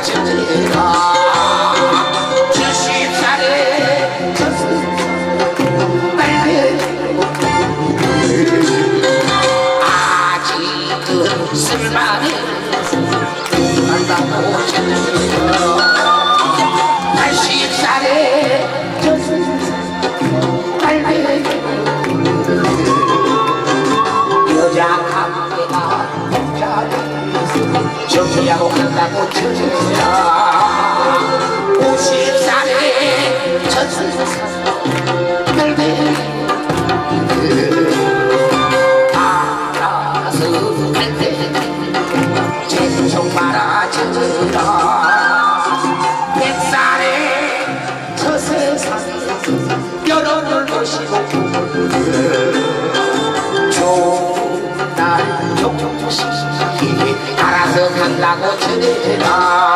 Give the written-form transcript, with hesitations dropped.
쳐들어 70살에 졌을 빨리 아직은 쓸만해 한다고 쳐들어 80살에 졌을 빨리 여자 관계가 복잡해 정리하고 간다고 쳐주라 50살에 졌을 빨리 알아서 갈때 재정 말아 쳐주라 100살에 저 세상 여러분을 모시고 좋은 날 종종시 알아서 간다고 쳐내라